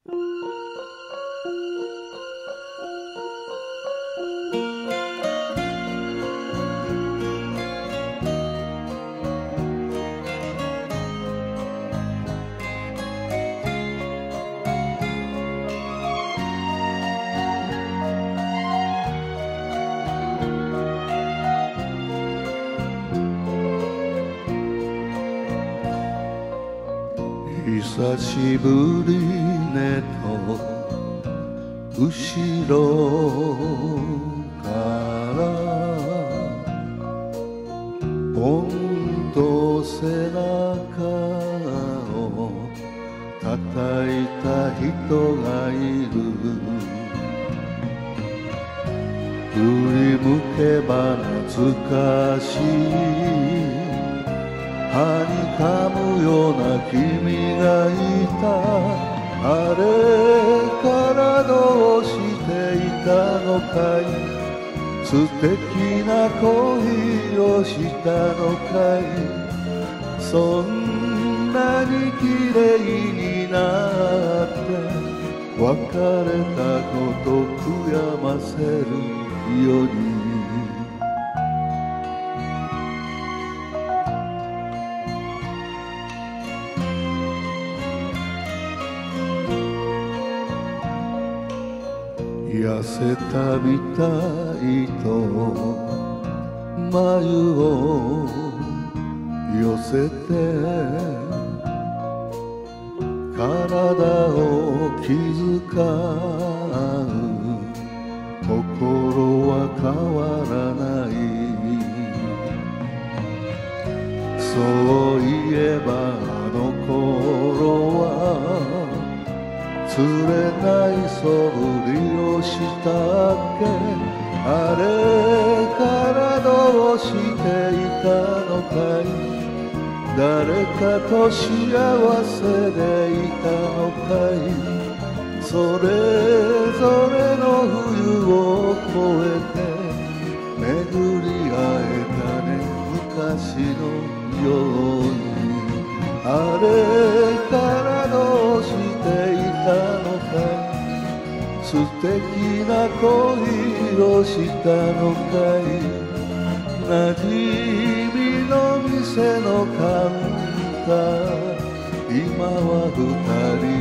久しぶりねと後ろからポンと背中を叩いた人がいる。振り向けば懐かしいはにかむような君がいた。あれからどうしていたのかい。素敵な恋をしたのかい。そんなに綺麗になって別れたこと悔やませるより痩せたみたいと眉を寄せて体を気遣う心は変わらない。そういえばあの頃は釣れない素振りをしたっけ。あれからどうしていたのかい。誰かと幸せでいたのかい。それぞれの冬を越えて巡り会えたね昔のように。あれからどうしていたのかい。素敵な恋をしたのかい。馴染みの店のカウンター今は二人